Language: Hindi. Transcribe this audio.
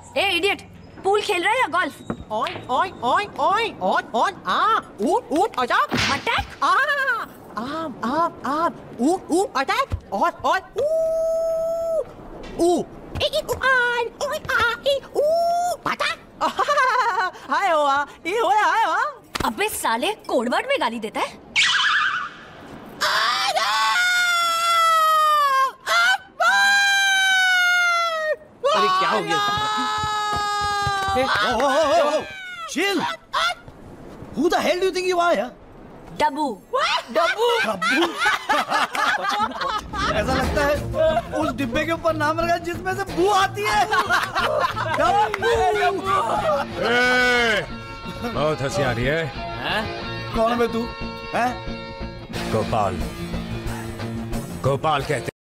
ए इडियट, पूल खेल रहा है या गोल्फ? ओए ओए ओए ओए ओए ओए ऊट ऊट आजा अटैक। आम आम आम ऊट ऊट अटैक और ऊ ए आन ओए आ ई ऊ पता हाय हुआ ये होया हाय हुआ। अबे साले, कोडवर्ड में गाली देता है। अरे क्या हो गया? Chill. Who the hell do you think you are? डब्बू। डब्बू ऐसा लगता है उस डिब्बे के ऊपर नाम लगा जिसमें से बू आती है। बहुत हंसी आ रही है। कौन है तू? गोपाल, गोपाल कहते